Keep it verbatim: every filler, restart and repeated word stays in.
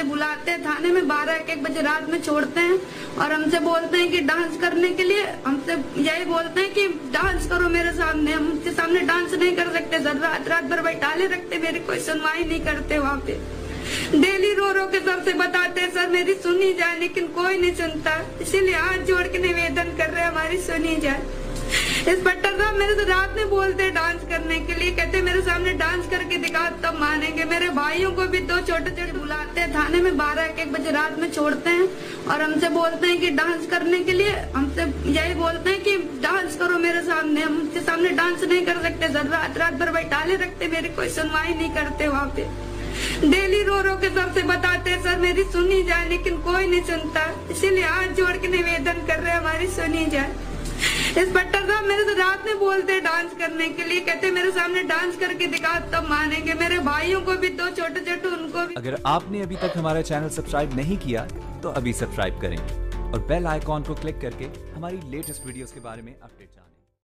बजे बुलाते हैं थाने में, बारह एक एक बजे रात में छोड़ते हैं और हमसे बोलते हैं कि डांस करने के लिए, हमसे यही बोलते हैं कि डांस करो मेरे सामने। हम उनके सामने डांस नहीं कर सकते सर, रात रात भर बैठाले रखते, मेरी कोई सुनवाई नहीं करते वहाँ पे। डेली रो रो के सर से बताते हैं सर मेरी सुनी जाए, लेकिन कोई नहीं सुनता। इसीलिए हाथ जोड़ के निवेदन कर रहे हैं हमारी सुनी जाए। इंस्पेक्टर साहब मेरे से रात में बोलते हैं डांस करने के लिए, कहते मेरे सामने डांस करके दिखा तब मानेंगे। मेरे भाइयों को भी दो छोटे छोटे बुलाते हैं थाने में, बारह एक एक बजे रात में छोड़ते हैं और हमसे बोलते हैं कि डांस करने के लिए, हमसे यही बोलते हैं कि डांस करो मेरे सामने। हम उनके सामने डांस नहीं कर सकते सर, रात रात भर बैठाले रखते, मेरी कोई सुनवाई नहीं करते वहाँ पे। डेली रो रो के सर से बताते हैं सर मेरी सुनी जाए, लेकिन कोई नहीं सुनता। इसीलिए हाथ जोड़ के निवेदन कर रहे हैं हमारी सुनी जाए। इंस्पेक्टर साहब मेरे से रात में बोलते हैं डांस करने के लिए, कहते मेरे सामने डांस करके दिखा तब मानेंगे। मेरे भाइयों को भी दो छोटे छोटे उनको भी। अगर आपने अभी तक हमारा चैनल सब्सक्राइब नहीं किया तो अभी सब्सक्राइब करें और बेल आइकॉन को क्लिक करके हमारी लेटेस्ट वीडियोस के बारे में अपडेट जानें।